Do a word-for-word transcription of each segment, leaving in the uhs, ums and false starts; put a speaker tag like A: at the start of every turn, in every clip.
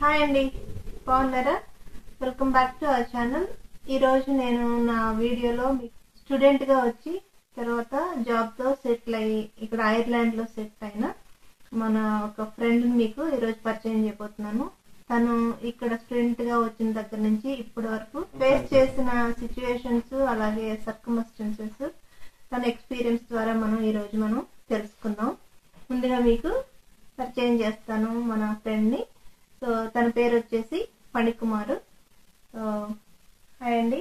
A: Hi అండి, బాగున్నారా? Welcome back to our channel. ఈరోజు నేను నా వీడియోలో స్టూడెంట్గా వచ్చి తర్వాత జాబ్తో సెటిల్ అయ్యి ఇక్కడ ఐర్లాండ్లో సెటిల్ అయిన మన ఒక ఫ్రెండ్ని మీకు ఈరోజు పరిచయం చేయబోతున్నాను. తను ఇక్కడ స్టూడెంట్గా వచ్చిన దగ్గర నుంచి ఇప్పటి వరకు ఫేస్ చేసిన సిచ్యువేషన్స్ అలాగే సర్కమ్స్టాన్సెస్ తన ఎక్స్పీరియన్స్ ద్వారా మనం ఈరోజు మనం తెలుసుకుందాం. ముందుగా మీకు పరిచయం చేస్తాను మన ఫ్రెండ్ని. సో తన పేరు వచ్చేసి ఫణికుమార్. హాయ్ అండి.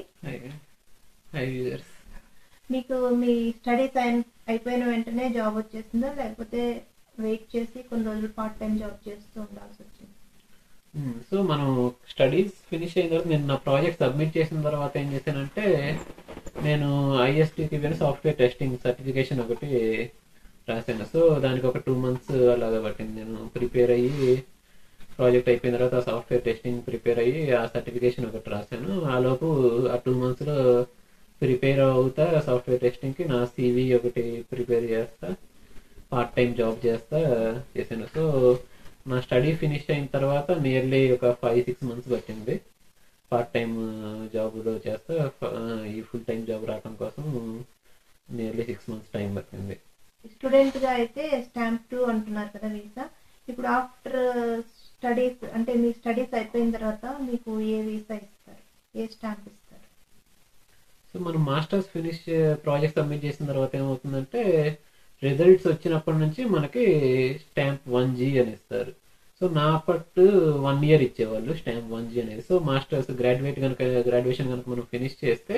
A: మీకు మీ స్టడీస్ అయిపోయిన వెంటనే జాబ్ వచ్చేసిందా, లేకపోతే వెయిట్ చేసి కొన్ని రోజులు పార్ట్ టైం జాబ్ చేస్తూ ఉండాల్సి వచ్చింది?
B: సో మనం స్టడీస్ ఫినిష్ అయిన తర్వాత నేను నా ప్రాజెక్ట్ సబ్మిట్ చేసిన తర్వాత ఏం చేశానంటే నేను ఐఎస్టీకి పోయిన సాఫ్ట్వేర్ టెస్టింగ్ సర్టిఫికేషన్ ఒకటి రాశాను. సో దానికి ఒక టూ మంత్స్ అలాగా పట్టింది. నేను ప్రిపేర్ అయ్యి ప్రాజెక్ట్ అయిపోయిన తర్వాత ఆ సాఫ్ట్వేర్ టెస్టింగ్ ప్రిపేర్ అయ్యి ఆ సర్టిఫికేషన్ ఒకటి రాశాను. ఆ లోపు ఆ టూ మంత్స్లో ప్రిపేర్ అవుతా సాఫ్ట్వేర్ టెస్టింగ్కి నా సీవీ ఒకటి ప్రిపేర్ చేస్తా పార్ట్ టైం జాబ్ చేస్తా చేశాను. సో నా స్టడీ ఫినిష్ అయిన తర్వాత నియర్లీ ఒక ఫైవ్ సిక్స్ మంత్స్ పట్టింది పార్ట్ టైం జాబ్లో చేస్తా. ఈ ఫుల్ టైం జాబ్ రావడం కోసం నియర్లీ సిక్స్ మంత్స్ టైం పట్టింది.
A: స్టూడెంట్గా అయితే స్టాంప్ టూ అంటున్నారు కదా వీసా. ఇప్పుడు ఆఫ్టర్ స్టడీస్ అంటే మీ స్టడీస్ అయిపోయిన తర్వాత మీకు ఏ వీసా ఇస్తారు, ఏ స్టాంప్ ఇస్తారు?
B: సో మనం మాస్టర్స్ ఫినిష్ ప్రాజెక్ట్ సబ్మిట్ చేసిన తర్వాత ఏమవుతుందంటే రిజల్ట్స్ వచ్చినప్పటి నుంచి మనకి స్టాంప్ వన్ జీ అని ఇస్తారు. సో నా పట్టు వన్ ఇయర్ ఇచ్చేవాళ్ళు స్టాంప్ వన్ జీ అనేది. సో మాస్టర్స్ గ్రాడ్యుయేట్ కనుక గ్రాడ్యుయేషన్ కనుక మనం ఫినిష్ చేస్తే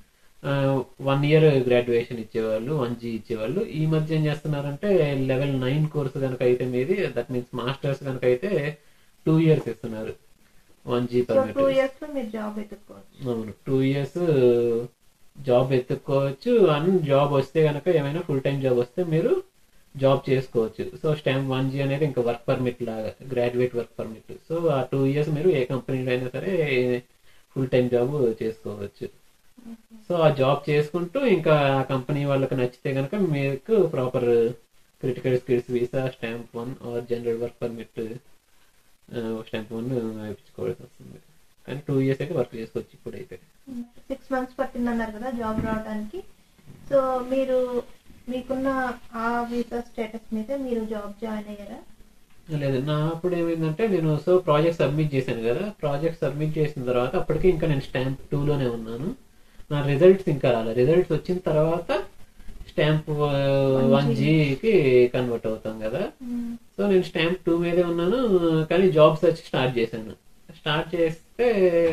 B: వన్ ఇయర్ గ్రాడ్యుయేషన్ ఇచ్చేవాళ్ళు, వన్ జీ ఇచ్చేవాళ్ళు. ఈ మధ్య ఏం చేస్తున్నారంటే లెవెల్ నైన్ కోర్సు కనుక అయితే మీది, దట్ మీన్స్ మాస్టర్స్ కనుక అయితే టూ ఇయర్స్ ఇస్తున్నారు one G permit.
A: Two years లో మీరు జాబ్ ఎత్తుకోవచ్చు.
B: అవును, టూ ఇయర్స్ జాబ్ ఎత్తుకోవచ్చు. అండ్ జాబ్ వస్తే కనుక ఏమైనా ఫుల్ టైం జాబ్ వస్తే మీరు జాబ్ చేసుకోవచ్చు. సో స్టాంప్ వన్ జీ అనేది ఇంకా వర్క్ పర్మిట్ లాగా, గ్రాడ్యుయేట్ వర్క్ పర్మిట్. సో ఆ టూ ఇయర్స్ మీరు ఏ కంపెనీలో అయినా సరే ఫుల్ టైం జాబ్ చేసుకోవచ్చు. సో ఆ జాబ్ చేసుకుంటూ ఇంకా ఆ కంపెనీ వాళ్ళకి నచ్చితే కనుక మీకు proper critical skills visa stamp one or general work permit stamp one వేయించుకోవాల్సి వస్తుంది. కానీ టూ ఇయర్స్ అయితే వర్క్ చేసుకోవచ్చు. ఇప్పుడైతే
A: సిక్స్ మంత్స్ పట్టిందన్నారు కదా జాబ్ రావడానికి. సో మీరు మీకున్న ఆ వీసా స్టేటస్ మీద మీరు జాబ్ జాయిన్ అయ్యారా?
B: లేదు, నా అప్పుడు ఏమైందంటే నేను సో ప్రాజెక్ట్ సబ్మిట్ చేశాను కదా, ప్రాజెక్ట్ సబ్మిట్ చేసిన తర్వాత అప్పటికి ఇంకా నేను స్టాంప్ టూలోనే ఉన్నాను. నా రిజల్ట్స్ ఇంకా రాలేదు. రిజల్ట్స్ వచ్చిన తర్వాత స్టాంప్ వన్ జీకి కన్వర్ట్ అవుతాం కదా. సో నేను స్టాంప్ టూ మీదే ఉన్నాను, కానీ జాబ్ సెర్చ్ స్టార్ట్ చేశాను. స్టార్ట్ చేస్తే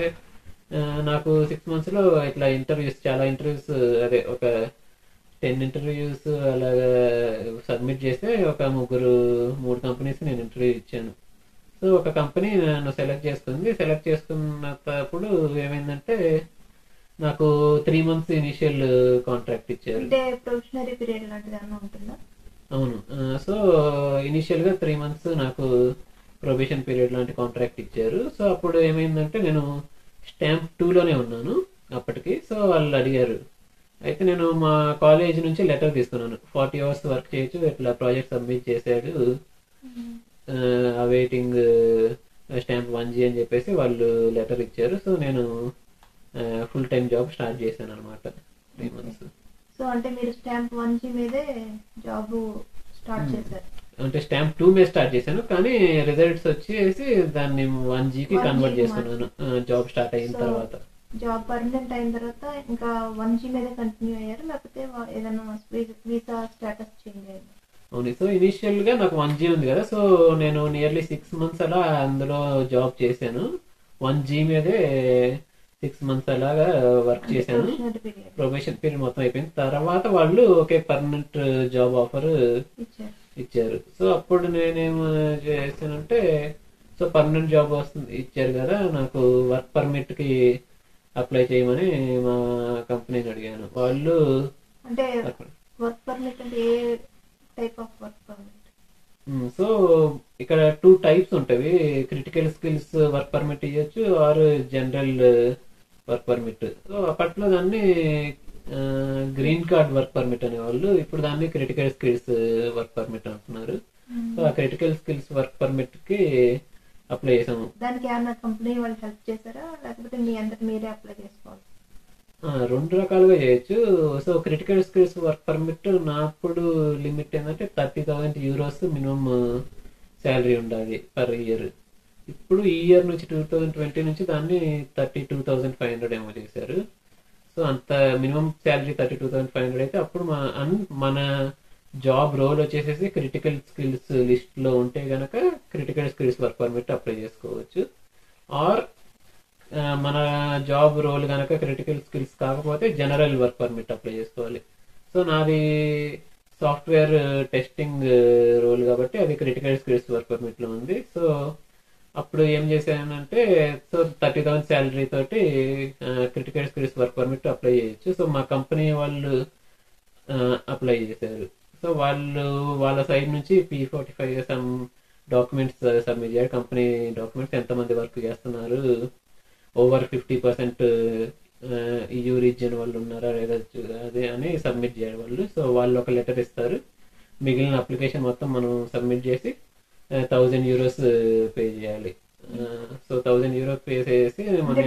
B: నాకు సిక్స్ మంత్స్ లో ఇట్లా ఇంటర్వ్యూస్, చాలా ఇంటర్వ్యూస్, అదే ఒక టెన్ ఇంటర్వ్యూస్ అలాగా సబ్మిట్ చేస్తే ఒక ముగ్గురు మూడు కంపెనీస్ నేను ఇంటర్వ్యూ ఇచ్చాను. సో ఒక కంపెనీ నన్ను సెలెక్ట్ చేసుకుంది. సెలెక్ట్ చేసుకున్నప్పుడు ఏమైందంటే నాకు త్రీ మంత్స్ ఇనిషియల్ కాంట్రాక్ట్ ఇచ్చారు.
A: అంటే ప్రొఫెషనరీ పీరియడ్ లాంటిది ఏమైనా ఉంటుందా?
B: అవును. సో ఇనిషియల్ గా త్రీ మంత్స్ నాకు ప్రొబేషన్ పీరియడ్ లాంటి కాంట్రాక్ట్ ఇచ్చారు. సో అప్పుడు ఏమైందంటే నేను స్టాంప్ టూలోనే ఉన్నాను అప్పటికి. సో వాళ్ళు అడిగారు, అయితే నేను మా కాలేజ్ నుంచి లెటర్ తీసుకున్నాను, ఫార్టీ అవర్స్ వర్క్ చేయొచ్చు, ఇట్లా ప్రాజెక్ట్ సబ్మిట్ చేశాడు, వెయిటింగ్ స్టాంప్ వన్ జీ అని చెప్పేసి వాళ్ళు లెటర్ ఇచ్చారు. సో నేను ఫుల్ టైం జాబ్ స్టార్ట్ చేశాను అనమాట త్రీ మంత్స్.
A: సో అంటే మీరు స్టాంప్ వన్ జీ మీదే జాబ్ స్టార్ట్ చేశారు?
B: అంటే స్టాంప్ టూ మీద స్టార్ట్ చేశాను, కానీ రిజల్ట్స్ వచ్చేసి దాన్ని వన్ జీకి కన్వర్ట్ చేసుకున్నాను జాబ్ స్టార్ట్ అయిన తర్వాత.
A: జాబ్ పర్మనెంట్ అయిన తర్వాత ఇంకా వన్ జీ మీద కంటిన్యూ అయ్యారు, లేకపోతే ఏదైనా వీసా స్టేటస్ చేంజ్ అయ్యింది?
B: అవును. సో ఇనిషియల్ గా నాకు వన్ జీ ఉంది కదా, సో నేను నియర్లీ సిక్స్ మంత్స్ అలా అందులో జాబ్ చేశాను. వన్ జీ మీదే సిక్స్ మంత్స్ అలాగా వర్క్ చేశాను. ప్రొబేషన్ పీరియడ్ మొత్తం అయిపోయిన తర్వాత వాళ్ళు ఒకే పర్మనెంట్ జాబ్ ఆఫర్ ఇచ్చారు. సో అప్పుడు నేనేం చేశానంటే, సో పర్మనెంట్ జాబ్ వస్తుంది ఇచ్చారు కదా, నాకు వర్క్ పర్మిట్ కి అప్లై చేయమని మా కంపెనీని అడిగాను. వాళ్ళు
A: అంటే వర్క్ పర్మిట్ అంటే a type of work permit?
B: So ఇక్కడ టూ టైప్స్ ఉంటాయి, క్రిటికల్ స్కిల్స్ వర్క్ పర్మిట్ ఇవ్వచ్చు or general work permit. So అప్పట్లో దాన్ని గ్రీన్ కార్డ్ వర్క్ పర్మిట్ అనేవాళ్ళు, ఇప్పుడు దాన్ని క్రిటికల్ స్కిల్స్ వర్క్ పర్మిట్ అంటున్నారు. సో ఆ క్రిటికల్ స్కిల్స్ వర్క్ పర్మిట్ కి అప్లై చేసాము.
A: దానికి ఏమన్నా కంపెనీ వాళ్ళు హెల్ప్ చేశారా, లేకపోతే మీ అందరికి మీరే అప్లై చేసుకోవాలి?
B: రెండు రకాలుగా చేయొచ్చు. So critical skills work permit నా అప్పుడు లిమిట్ ఏంటంటే thirty thousand euros minimum salary ఉండాలి పర్ ఇయర్. ఇప్పుడు ఈ ఇయర్ నుంచి టూ థౌజండ్ ట్వంటీ నుంచి దాన్ని thirty two thousand five hundred ఏమో చేశారు. సో అంత minimum salary thirty two thousand five hundred అయితే అప్పుడు మన మన జాబ్ రోల్ వచ్చేసేసి క్రిటికల్ స్కిల్స్ లిస్ట్ లో ఉంటే గనక critical skills work permit apply చేసుకోవచ్చు. ఆర్ మన జాబ్ రోల్ కనుక క్రిటికల్ స్కిల్స్ కాకపోతే జనరల్ వర్క్ పర్మిట్ అప్లై చేసుకోవాలి. సో నాది సాఫ్ట్వేర్ టెస్టింగ్ రోల్ కాబట్టి అది క్రిటికల్ స్కిల్స్ వర్క్ పర్మిట్ లో ఉంది. సో అప్పుడు ఏం చేశానంటే సో థర్టీ థౌసండ్ శాలరీ తోటి critical skills work permit apply చేయొచ్చు. సో మా కంపెనీ వాళ్ళు అప్లై చేశారు. సో వాళ్ళు వాళ్ళ సైడ్ నుంచి P forty five some documents submit చేయాలి. కంపెనీ డాక్యుమెంట్స్ ఎంతమంది వర్క్ చేస్తున్నారు, ఓవర్ ఫిఫ్టీ పర్సెంట్ ఈ రీజియన్ వాళ్ళు ఉన్నారా లేదా అదే అని సబ్మిట్ చేయాలి వాళ్ళు. సో వాళ్ళు ఒక లెటర్ ఇస్తారు. మిగిలిన అప్లికేషన్ మొత్తం మనం సబ్మిట్ చేసి థౌజండ్ యూరోస్ పే చేయాలి. సో థౌజండ్ యూరో పే చేసి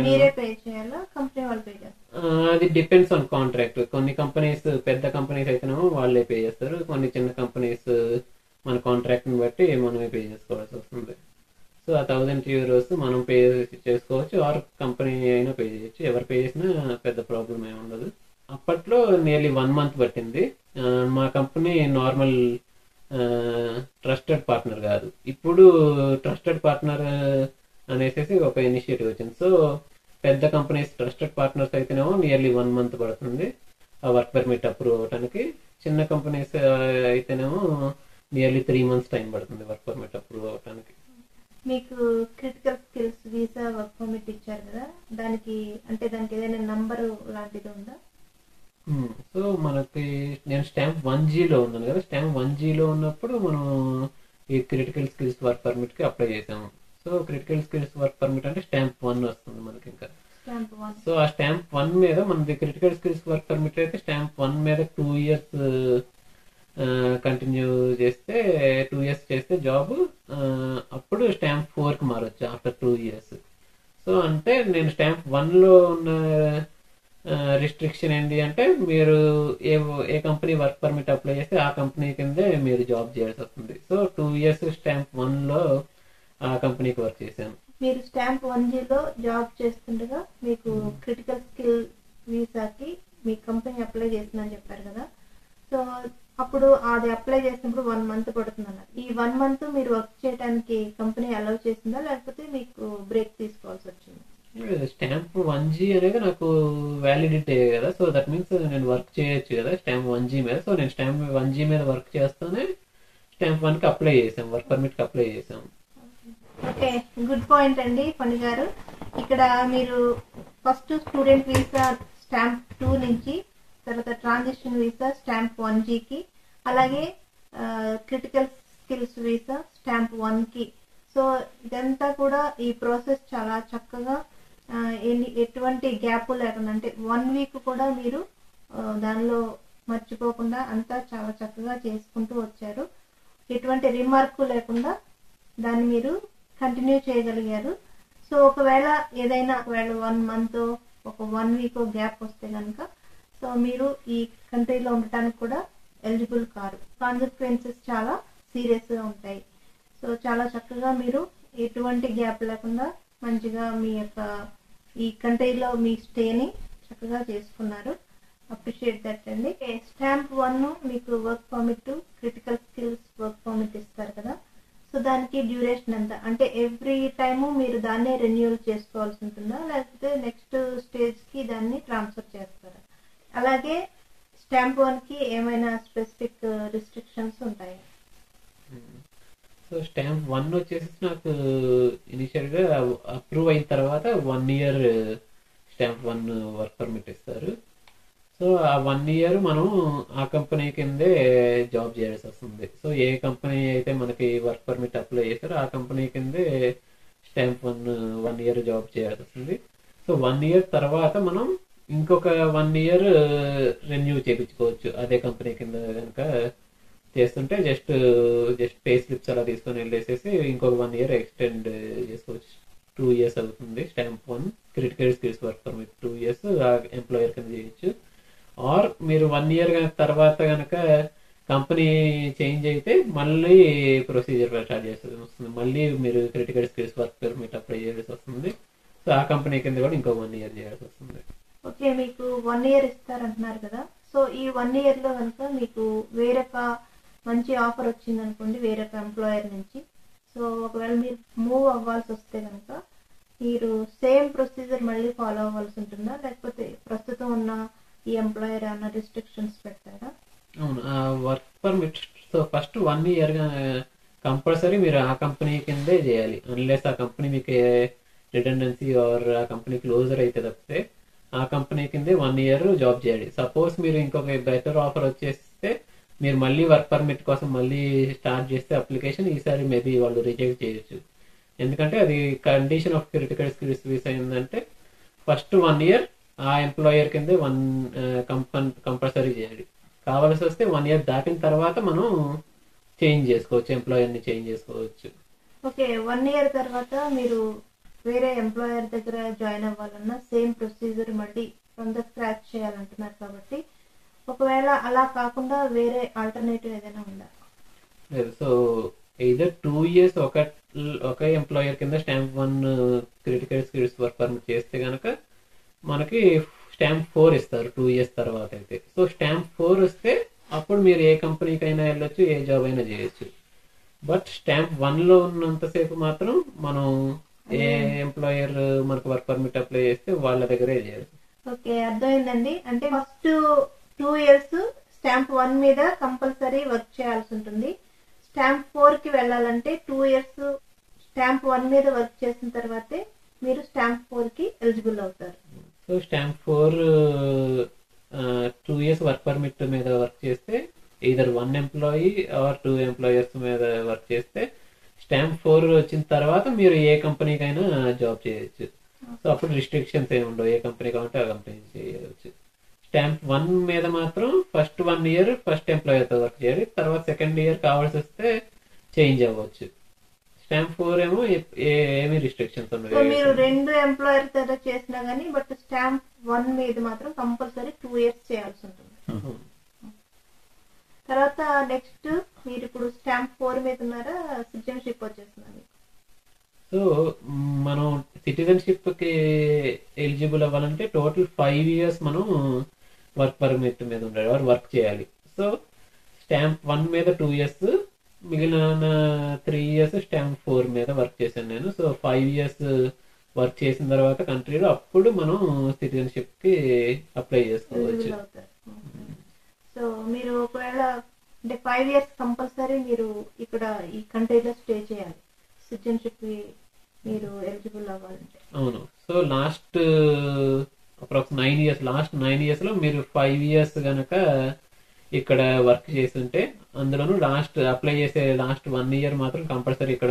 B: అది డిపెండ్స్ ఆన్ కాంట్రాక్ట్. కొన్ని కంపెనీస్ పెద్ద కంపెనీస్ అయితేనేమో వాళ్ళే పే చేస్తారు. కొన్ని చిన్న కంపెనీస్ మన కాంట్రాక్ట్ ని బట్టి మనమే పే చేసుకోవాల్సి వస్తుంది. సో ఆ థౌజండ్ యూరోస్ మనం పే చేసుకోవచ్చు, ఆర్ కంపెనీ అయినా పే చేయొచ్చు. ఎవరు పే చేసినా పెద్ద ప్రాబ్లం ఏమి ఉండదు. అప్పట్లో నియర్లీ వన్ మంత్ పట్టింది. మా కంపెనీ నార్మల్ ట్రస్టెడ్ పార్ట్నర్ కాదు, ఇప్పుడు ట్రస్టెడ్ పార్ట్నర్ అనేసి ఒక ఇనిషియేటివ్ వచ్చింది. సో పెద్ద కంపెనీస్ ట్రస్టెడ్ పార్ట్నర్స్ అయితేనేమో నియర్లీ వన్ మంత్ పడుతుంది ఆ వర్క్ పర్మిట్ అప్రూవ్ అవ్వడానికి. చిన్న కంపెనీస్ అయితేనేమో నియర్లీ త్రీ మంత్స్ టైం పడుతుంది వర్క్ పర్మిట్ అప్రూవ్ అవ్వడానికి.
A: మీకు critical skills visa work permit ఇచ్చారు కదా, దానికి అంటే దానికి ఏదైనా నంబర్ లాంటిది ఉందా?
B: సో మనకి నేను స్టాంప్ వన్ జీలో ఉన్నాను కదా, స్టాంప్ వన్ జీలో ఉన్నప్పుడు మనం ఈ క్రిటికల్ స్కిల్స్ వర్క్ పర్మిట్ కి అప్లై చేసాము. So critical skills work permit అంటే స్టాంప్ వన్ వస్తుంది మనకి. ఇంకా సో ఆ స్టాంప్ వన్ మీద మనది క్రిటికల్ స్కిల్స్ వర్క్ పర్మిట్ అయితే స్టాంప్ వన్ మీద టూ ఇయర్స్ కంటిన్యూ చేస్తే టూ ఇయర్స్ చేస్తే జాబ్ అప్పుడు స్టాంప్ ఫోర్ కి మారొచ్చు ఆఫ్టర్ టూ ఇయర్స్. సో అంటే నేను స్టాంప్ వన్ లో ఉన్న రిస్ట్రిక్షన్ ఏంటి అంటే మీరు ఏ ఏ కంపెనీ వర్క్ పర్మిట్ అప్లై చేస్తే ఆ కంపెనీ కిందే మీరు జాబ్ చేయాల్సి వస్తుంది. So two years stamp one లో ఆ కంపెనీకి వర్క్ చేశాను.
A: మీరు స్టాంప్ వన్ జీలో జాబ్ చేస్తుండగా మీకు క్రిటికల్ స్కిల్ వీసాకి మీ కంపెనీ అప్లై చేసిందని చెప్పారు కదా. సో అప్పుడు అది అప్లై చేసినప్పుడు వన్ మంత్ పడుతుంది అన్నారు. ఈ వన్ మంత్ మీరు వర్క్ చేయడానికి కంపెనీ అలౌ చేసిందా, లేకపోతే మీకు బ్రేక్ తీసుకోవాల్సి వచ్చింది?
B: స్టాంప్ వన్ జీ అనేది నాకు వ్యాలిడిటీ కదా, సో దట్ మీన్స్ నేను వర్క్ చేయొచ్చు కదా స్టాంప్ వన్ జీ మీద. సో నేను స్టాంప్ వన్ జీ మీద వర్క్ చేస్తూనే స్టాంప్ వన్ కి అప్లై చేసాం, వర్క్ పర్మిట్ కి అప్లై చేసాం.
A: ఓకే, గుడ్ పాయింట్ అండి ఫణి గారు. ఇక్కడ మీరు first student visa stamp two నుంచి తర్వాత ట్రాన్సిషన్ వీసా స్టాంప్ వన్ జీకి, అలాగే critical skills visa stamp one కి. సో ఇదంతా కూడా ఈ ప్రాసెస్ చాలా చక్కగా ఎటువంటి గ్యాప్ లేకుండా అంటే వన్ వీక్ కూడా మీరు దానిలో మర్చిపోకుండా అంతా చాలా చక్కగా చేసుకుంటూ వచ్చారు. ఎటువంటి రిమార్క్ లేకుండా దాన్ని మీరు కంటిన్యూ చేయగలిగారు. సో ఒకవేళ ఏదైనా ఒకవేళ వన్ మంత్ ఒక వన్ వీక్ గ్యాప్ వస్తే కనుక సో మీరు ఈ కంట్రీలో ఉండటానికి కూడా ఎలిజిబుల్ కారు. కాన్సిక్వెన్సెస్ చాలా సీరియస్ గా ఉంటాయి. సో చాలా చక్కగా మీరు ఎటువంటి గ్యాప్ లేకుండా మంచిగా మీ యొక్క ఈ కంట్రీలో మీ స్టేని చక్కగా చేసుకున్నారు. అప్రిషియేట్ దట్ అండి. స్టాంప్ వన్ మీకు work permit, critical skills work permit ఇస్తారు కదా, సో దానికి డ్యూరేషన్ ఎంత? అంటే ఎవ్రీ టైము మీరు దాన్నే రెన్యూల్ చేసుకోవాల్సి ఉంటుందా, లేకపోతే నెక్స్ట్ స్టేజ్ కి దాన్ని ట్రాన్స్ఫర్ చేస్తారా? అలాగే స్టాంప్ వన్ కి ఏమైనా స్పెసిఫిక్ రిస్ట్రిక్షన్స్ ఉంటాయా?
B: సో స్టాంప్ వన్ వచ్చేసి నాకు ఇనిషియల్ గా అప్రూవ్ అయిన తర్వాత one year stamp one work permit ఇస్తారు. సో ఆ వన్ ఇయర్ మనం ఆ కంపెనీ కిందే జాబ్ చేయాల్సి వస్తుంది. సో ఏ కంపెనీ అయితే మనకి వర్క్ పర్మిట్ అప్లై చేస్తారో ఆ కంపెనీ కిందే stamp one one year job చేయాల్సి వస్తుంది. సో వన్ ఇయర్ తర్వాత మనం ఇంకొక వన్ ఇయర్ రెన్యూ చేయించుకోవచ్చు అదే కంపెనీ కింద కనుక చేస్తుంటే జస్ట్ జస్ట్ పే స్లిప్స్ అలా తీసుకొని వెళ్ళేసేసి ఇంకొక వన్ ఇయర్ ఎక్స్టెండ్ చేసుకోవచ్చు. టూ ఇయర్స్ అవుతుంది stamp one critical skills work permit two years employer కింద చేయొచ్చు. ఆర్ మీరు వన్ ఇయర్ తర్వాత కనుక కంపెనీ చేంజ్ అయితే మళ్ళీ ప్రొసీజర్ స్టార్ట్ చేస్తుంది వస్తుంది, మళ్ళీ మీరు critical skills work permit apply చేయాల్సి వస్తుంది. సో ఆ కంపెనీ కింద కూడా ఇంకో వన్ ఇయర్ చేయాల్సి వస్తుంది.
A: ఓకే, మీకు వన్ ఇయర్ ఇస్తారంటున్నారు కదా, సో ఈ వన్ ఇయర్ లో కనుక మీకు వేరొక మంచి ఆఫర్ వచ్చింది అనుకోండి వేరొక ఎంప్లాయర్ నుంచి, సో ఒకవేళ మీరు మూవ్ అవ్వాల్సి వస్తే కనుక మీరు సేమ్ ప్రొసీజర్ మళ్ళీ ఫాలో అవ్వాల్సి ఉంటుందా, లేకపోతే ప్రస్తుతం ఉన్న ఈ ఎంప్లాయర్ ఏమైనా రిస్ట్రిక్షన్స్ పెడతారా?
B: అవును, ఆ work permit so first one year compulsory మీరు ఆ కంపెనీ కిందే చేయాలి. అన్లెస్ ఆ కంపెనీ మీకు రిడెండెన్సీ ఆర్ ఆ కంపెనీ క్లోజర్ అయితే తప్పితే ఆ కంపెనీ కిందే వన్ ఇయర్ జాబ్ చేయాలి. సపోజ్ మీరు ఇంకొక బెటర్ ఆఫర్ వచ్చేస్తే మీరు మళ్ళీ వర్క్ పర్మిట్ కోసం మళ్ళీ స్టార్ట్ చేస్తే అప్లికేషన్ ఈసారి మేబీ వాళ్ళు రిజెక్ట్ చేయొచ్చు. ఎందుకంటే అది condition of critical skills visa ఏంటంటే ఫస్ట్ వన్ ఇయర్ ఆ ఎంప్లాయర్ కిందే వన్ కంపన్ కంపల్సరీ చేయాలి. కావాల్సి వస్తే వన్ ఇయర్ దాటిన తర్వాత మనం చేంజ్ చేసుకోవచ్చు, ఎంప్లాయర్ని చేంజ్ చేసుకోవచ్చు.
A: ఓకే, వన్ ఇయర్ తర్వాత మీరు వేరే ఎంప్లాయర్ దగ్గర జాయిన్ అవ్వాలన్నా సేమ్ ప్రొసీజర్ మళ్ళీ ఫ్రమ్ ద స్క్రాచ్ చేయాలంటున్నారు కాబట్టి ఒకవేళ అలా కాకుండా వేరే ఆల్టర్నేటివ్ ఏదైనా ఉందా?
B: లేదు, సో ఇదర్ టూ ఇయర్స్ ఒక ఒక ఎంప్లాయర్ కింద stamp one critical skills work permit చేస్తే కనుక మనకి స్టాంప్ ఫోర్ ఇస్తారు టూ ఇయర్స్ తర్వాత అయితే. సో స్టాంప్ ఫోర్ వస్తే అప్పుడు మీరు ఏ కంపెనీకైనా వెళ్ళొచ్చు, ఏ జాబ్ అయినా చేయొచ్చు. బట్ స్టాంప్ వన్ లో ఉన్నంతసేపు మాత్రం మనం ఏ ఎంప్లాయర్ మనకు వర్క్ పర్మిట్ అప్లై చేస్తే వాళ్ళ దగ్గరే చేయాలి.
A: ఓకే, అర్థమైందండి. అంటే first two years stamp one మీద కంపల్సరీ వర్క్ చేయాల్సి ఉంటుంది. స్టాంప్ ఫోర్ కి వెళ్ళాలంటే టూ ఇయర్స్ స్టాంప్ వన్ మీద వర్క్ చేసిన తర్వాతే మీరు స్టాంప్ ఫోర్ కి ఎలిజిబుల్ అవుతారు.
B: So stamp four two years work permit మీద వర్క్ చేస్తే either one employee or two employers మీద వర్క్ చేస్తే స్టాంప్ ఫోర్ వచ్చిన తర్వాత మీరు ఏ కంపెనీకైనా జాబ్ చేయొచ్చు. సో అప్పుడు రిస్ట్రిక్షన్స్ ఏమి ఉండవు, ఏ కంపెనీ కావాలంటే ఆ కంపెనీ చేయవచ్చు. స్టాంప్ వన్ మీద మాత్రం first one year first employer తో వర్క్ చేయాలి, తర్వాత సెకండ్ ఇయర్ కావాల్సి వస్తే చేంజ్ అవ్వచ్చు. స్టాంప్ ఫోర్ ఏమో ఏమి రిస్ట్రిక్షన్స్ ఉండవు.
A: మీరు రెండు ఎంప్లాయర్ దగ్గర చేసినా గానీ బట్ స్టాంప్ వన్ మీద మాత్రం కంపల్సరీ టూ ఇయర్స్ చేయాల్సి ఉంటుంది. తర్వాత నెక్స్ట్ మీరు ఇప్పుడు స్టాంప్ ఫోర్ మీద ఉన్నారా, సిటిజన్షిప్ వచ్చేస్తున్నారు?
B: సో మనం సిటిజన్షిప్ కి ఎలిజిబుల్ అవ్వాలంటే టోటల్ ఫైవ్ ఇయర్స్ మనం వర్క్ పర్మిట్ మీద ఉండాలి, వర్క్ చేయాలి. సో స్టాంప్ వన్ మీద టూ ఇయర్స్, మిగిలిన త్రీ ఇయర్స్ స్టాంప్ ఫోర్ మీద వర్క్ చేశాను నేను. సో ఫైవ్ ఇయర్స్ వర్క్ చేసిన తర్వాత కంట్రీలో అప్పుడు మనం సిటిజన్షిప్ కి అప్లై చేసుకోవచ్చు.
A: సో మీరు ఒకవేళ అంటే ఫైవ్ ఇయర్స్ కంపల్సరీ మీరు ఇక్కడ ఈ కంట్రీలో స్టే చేయాలి సిటిజన్షిప్ మీరు ఎలిజిబుల్ అవ్వాలంటే.
B: అవును, so last approx nine years last nine years లో మీరు ఫైవ్ ఇయర్స్ గనక ఇక్కడ వర్క్ చేస్తుంటే అందులోనూ లాస్ట్ అప్లై చేసే లాస్ట్ వన్ ఇయర్ మాత్రం కంపల్సరీ ఇక్కడ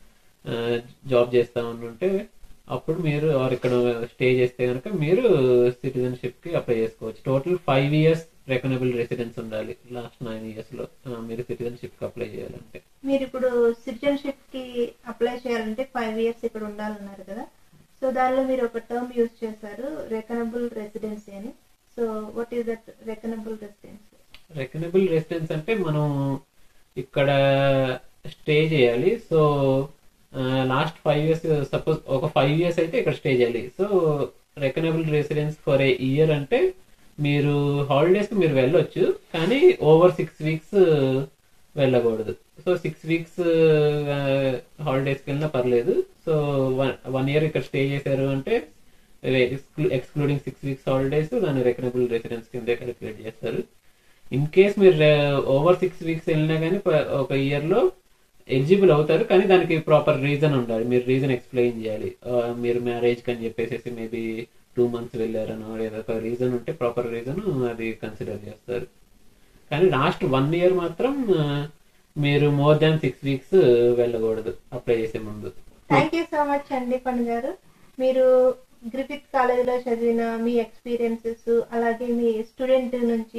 B: జాబ్ చేస్తా ఉంటే అప్పుడు మీరు ఆర్ ఇక్కడ స్టే చేస్తే కనుక మీరు సిటిజన్షిప్ కి అప్లై చేసుకోవచ్చు. Total five years reckonable residence ఉండాలి లాస్ట్ నైన్ ఇయర్స్ లో మీరు సిటిజన్షిప్ కి అప్లై చేయాలంటే.
A: మీరు ఇప్పుడు సిటిజన్షిప్ కి అప్లై చేయాలంటే ఫైవ్ ఇయర్స్ ఇక్కడ ఉండాలన్నారు కదా, సో దానిలో మీరు ఒక టర్మ్ యూజ్ చేశారు రెకనబుల్ రెసిడెన్సీ అని. So what is that reckonable residency?
B: Reckonable residence అంటే మనం ఇక్కడ స్టే చేయాలి. So last five years suppose ఒక ఫైవ్ ఇయర్స్ అయితే ఇక్కడ స్టే చేయాలి. So reckonable residence for a year అంటే మీరు హాలిడేస్ కి మీరు వెళ్ళొచ్చు, కానీ ఓవర్ సిక్స్ వీక్స్ వెళ్ళకూడదు. సో సిక్స్ వీక్స్ హాలిడేస్కి వెళ్ళినా పర్లేదు. సో వన్ వన్ ఇయర్ ఇక్కడ స్టే చేశారు అంటే ఎక్స్క్లూడింగ్ సిక్స్ వీక్స్ హాలిడేస్ దాన్ని రెకనబుల్ రెసిడెన్స్ కిందే క్యాలిక్యులేట్ చేస్తారు. ఇన్ కేస్ మీరు ఓవర్ సిక్స్ వీక్స్ వెళ్ళినా కానీ ఒక ఇయర్ లో ఎలిజిబుల్ అవుతారు, కానీ దానికి ప్రాపర్ రీజన్ ఉండాలి. మీరు రీజన్ ఎక్స్ప్లెయిన్ చేయాలి. మీరు మ్యారేజ్ కని చెప్పేసి మేబీ టూ మంత్స్ వెళ్ళారనో లేదా ఒక రీజన్ ఉంటే ప్రాపర్ రీజన్ అది కన్సిడర్ చేస్తారు. కానీ లాస్ట్ వన్ ఇయర్ మాత్రం మీరు మోర్ దాన్ సిక్స్ వీక్స్ వెళ్ళకూడదు అప్లై చేసే ముందు.
A: థ్యాంక్ యూ సో మచ్ అండి పండు గారు. మీరు గ్రిఫిత్ కాలేజీలో చదివిన మీ ఎక్స్పీరియన్సెస్ అలాగే మీ స్టూడెంట్ నుంచి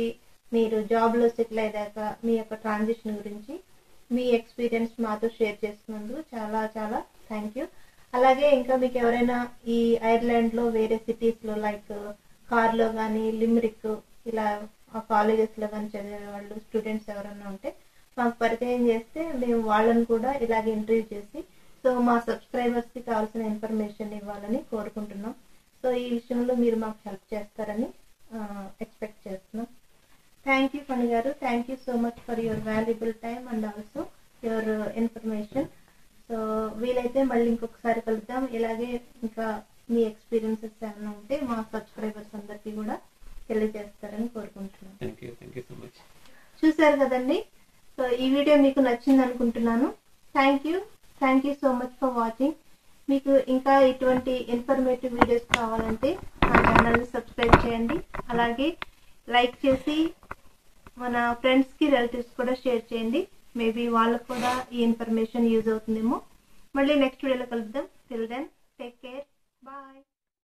A: మీరు జాబ్లో సెటిల్ అయ్యాక మీ యొక్క ట్రాన్సిషన్ గురించి మీ ఎక్స్పీరియన్స్ మాతో షేర్ చేసుకున్నందుకు చాలా చాలా థ్యాంక్ యూ. అలాగే ఇంకా మీకు ఎవరైనా ఈ ఐర్లాండ్లో వేరే సిటీస్లో లైక్ కార్లో కానీ లిమ్రిక్ ఇలా ఆ కాలేజెస్లో కానీ చదివే వాళ్ళు స్టూడెంట్స్ ఎవరైనా ఉంటే మాకు పరిచయం చేస్తే మేము వాళ్ళని కూడా ఇలాగే ఇంటర్వ్యూ చేసి సో మా సబ్స్క్రైబర్స్కి కావాల్సిన ఇన్ఫర్మేషన్ ఇవ్వాలని కోరుకుంటున్నాం. సో ఈ విషయంలో మీరు మాకు హెల్ప్ చేస్తారని ఎక్స్పెక్ట్ చేస్తున్నాం. థ్యాంక్ యూ ఫణి గారు. Thank you so much for your valuable time and also your information. So వీలైతే మళ్ళీ ఇంకొకసారి కలుద్దాం. ఇలాగే ఇంకా మీ ఎక్స్పీరియన్సెస్ ఏమైనా ఉంటే మా సబ్స్క్రైబర్స్ అందరికీ కూడా తెలియజేస్తారని కోరుకుంటున్నాను.
B: Thank you thank you so much.
A: చూసారు కదండి. సో ఈ వీడియో మీకు నచ్చింది అనుకుంటున్నాను. Thank you thank you so much for watching. మీకు ఇంకా ఇటువంటి ఇన్ఫర్మేటివ్ వీడియోస్ కావాలంటే నా ఛానల్ని సబ్స్క్రైబ్ చేయండి. అలాగే లైక్ చేసి మన ఫ్రెండ్స్కి రిలేటివ్స్ కూడా షేర్ చేయండి. మేబీ వాళ్ళకు కూడా ఈ ఇన్ఫర్మేషన్ యూజ్ అవుతుందేమో. మళ్ళీ నెక్స్ట్ వీడియోలో కలుద్దాం. Till then